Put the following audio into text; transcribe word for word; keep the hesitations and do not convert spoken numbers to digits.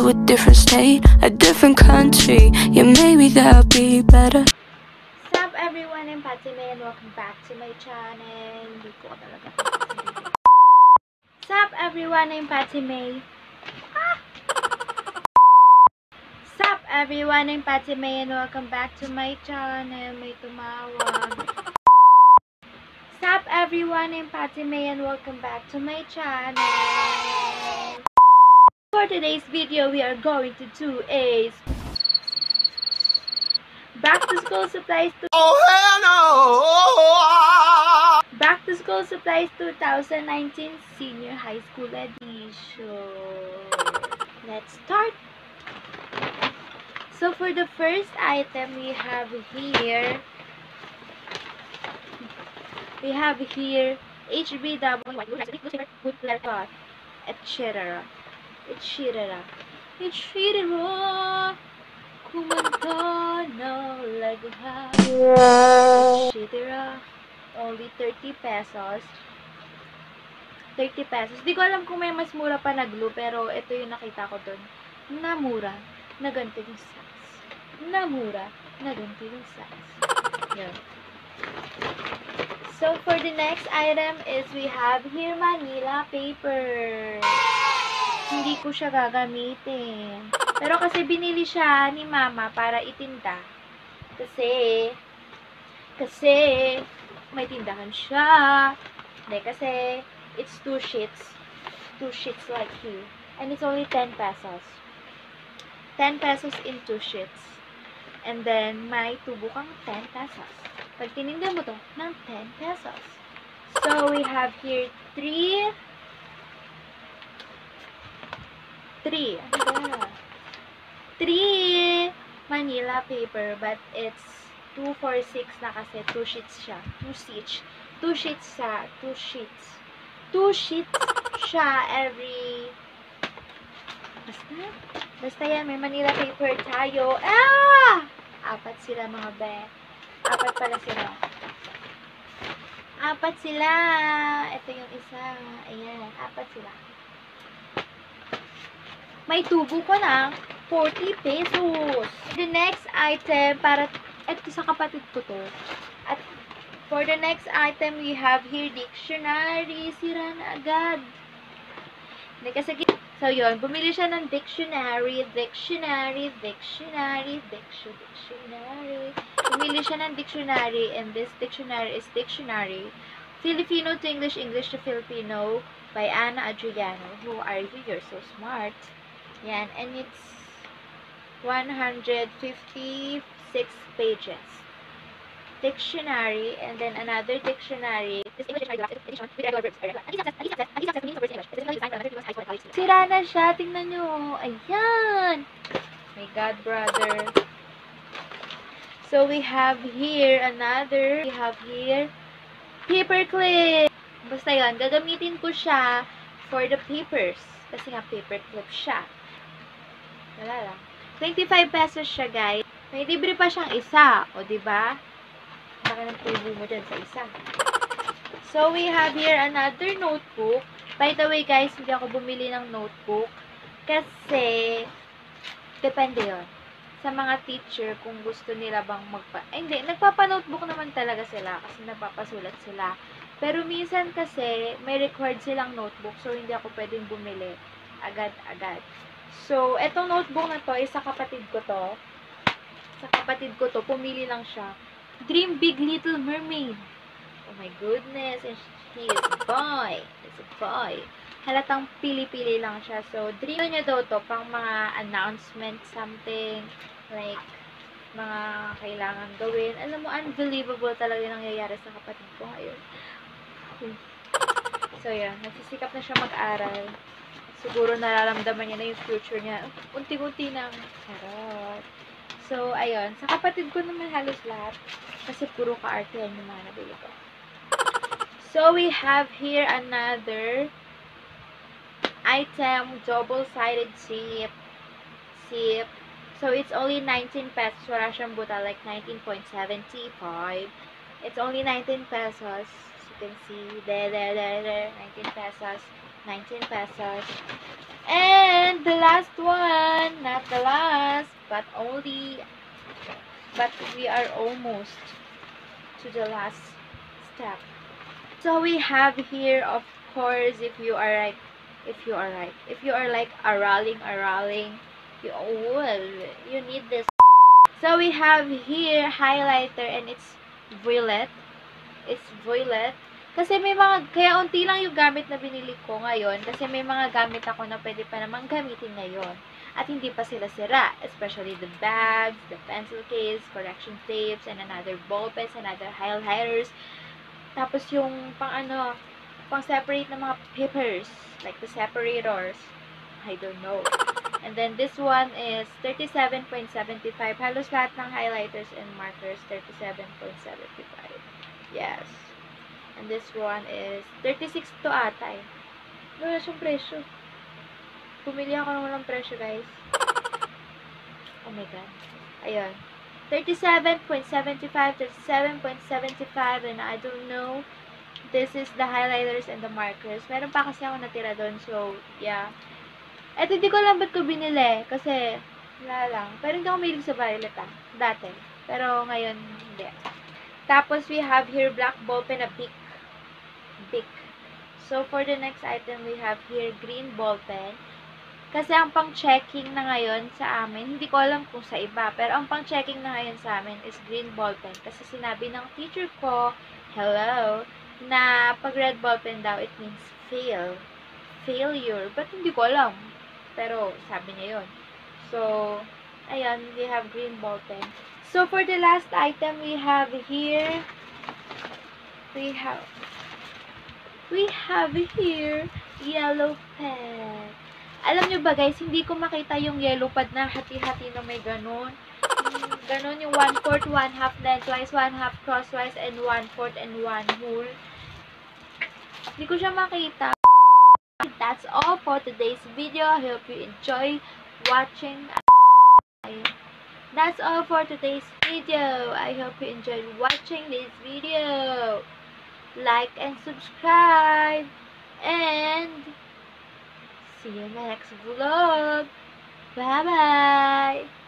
to a different state, a different country. Yeah, maybe that'll be better. What's up everyone, I'm Pattymae and welcome back to my channel. Hindi ko talaga. What's up everyone, I'm Pattymae. Ah! What's up everyone, I'm Pattymae and welcome back to my channel. May tumawag. What's up everyone, I'm Pattymae and welcome back to my channel. For today's video, we are going to do a back to school supplies to Oh hell no! Back to school supplies twenty nineteen senior high school edition. Let's start. So for the first item we have here we have here H B W good cloth, et cetera. et cetera. et cetera. Kumanta na lagha. et cetera. Only thirty pesos. thirty pesos. Di ko alam kung may mas mura pa na glue, pero ito yung nakita ko dun. Na mura, na ganito yung size. Na mura, na ganito yung size. Yan. So, for the next item is we have here Manila paper. Hindi ko siya gagamitin. Pero kasi binili siya ni mama para itinda. Kasi, kasi, may tindahan siya. Hindi, kasi, it's two sheets. Two sheets like here. And it's only ten pesos. ten pesos in two sheets. And then, may tubo kang ten pesos. Pag tininda mo to, ng ten pesos. So, we have here three three. Ano ba? Three Manila paper, but it's two four six na kasi two sheets siya. Two sheets. Two sheets siya. Two sheets. Two sheets siya every... Basta? Basta yan, may Manila paper tayo. Ah! Apat sila mga be. Apat pala sila. Apat sila. Ito yung isa. Ayan, apat sila. May tubo ko ng forty pesos. The next item, para, ito sa kapatid ko to. At for the next item, we have here dictionary. Sira na agad. Hindi kasi, so yun, bumili siya ng dictionary, dictionary, dictionary, dictionary. Bumili siya ng dictionary, and this dictionary is dictionary. Filipino to English, English to Filipino, by Ana Adriano. Who are you? You're so smart. Yan, and it's one hundred fifty-six pages. Dictionary, and then another dictionary. This English dictionary edition with regular verbs. Sira na siya, tingnan nyo. Ayan! My God, brother. So we have here another. We have here paper clip. Basta yun, gagamitin ko siya for the papers. Kasi nga paper clip siya. Wala lang. twenty-five pesos siya, guys. May libre pa siyang isa. O, diba? Baka ng tubo mo dyan sa isa. So, we have here another notebook. By the way, guys, hindi ako bumili ng notebook. Kasi, depende yun. Sa mga teacher, kung gusto nila bang magpa... Ay, hindi. Nagpapa-notebook naman talaga sila. Kasi napapasulat sila. Pero minsan kasi, may required silang notebook. So, hindi ako pwedeng bumili. Agad-agad. So, etong notebook na to, isa kapatid ko to. Sa kapatid ko to, pumili lang siya. Dream Big Little Mermaid. Oh my goodness. And he is a boy. He's a boy. Halatang pili-pili lang siya. So, dream niya daw to, pang mga announcement, something. Like, mga kailangan gawin. Alam mo, unbelievable talaga yung nangyayari sa kapatid ko ngayon. So, yan. Nagsisikap na siya mag-aral. Siguro nararamdaman niya na yung future niya. Unti-unti nang charot. So, ayun. Sa kapatid ko naman halos lahat. Kasi puro ka-artehan yung mga nabili ko. So, we have here another item. Double-sided zip. Zip. So, it's only nineteen pesos. Wala siyang buta. Like, nineteen seventy-five. It's only nineteen pesos. As you can see. There, there, there, there. nineteen pesos. nineteen pesos. And the last one, not the last, but only, but we are almost to the last step. So we have here, of course, if you are like, if you are like, if you are like araling, araling, you, well, you need this. So we have here highlighter and it's violet. It's violet. Kasi may mga, kaya unti lang yung gamit na binili ko ngayon. Kasi may mga gamit ako na pwede pa namang gamitin ngayon. At hindi pa sila sira. Especially the bags, the pencil case, correction tapes, and another ball pens, another highlighters. Tapos yung pang ano, pang separate na mga papers. Like the separators. I don't know. And then this one is thirty-seven point seven five. Halos lahat ng highlighters and markers, thirty-seven point seven five. Yes. And this one is thirty-six to ata eh. Wala siyang presyo. Pumili ako ng walang presyo, guys. Oh my God. Ayun. thirty-seven point seven five, thirty-seven point seven five, and I don't know. This is the highlighters and the markers. Meron pa kasi ako natira doon, so, yeah. At hindi ko alam ba't ko binili. Kasi, wala lang. Pero hindi ako mahilig sa violet ah. Dati. Pero ngayon, hindi. Tapos, we have here black ball pen na Bic. Bic. So, for the next item, we have here green ball pen. Kasi ang pang-checking na ngayon sa amin, hindi ko alam kung sa iba, pero ang pang-checking na ngayon sa amin is green ball pen. Kasi sinabi ng teacher ko, hello, na pag red ball pen daw, it means fail. Failure. But hindi ko alam. Pero, sabi niya yun. So, ayan, we have green ball pen. So, for the last item, we have here, we have, we have here, yellow pen. Alam nyo ba, guys, hindi ko makita yung yellow pad na hati-hati na may ganun. Ganun yung one-fourth, one-half lengthwise, one-half crosswise, and one-fourth, and one-whole. Hindi ko siya makita. That's all for today's video. I hope you enjoy watching. That's all for today's video. I hope you enjoyed watching this video. Like and subscribe. And see you in the next vlog. Bye-bye.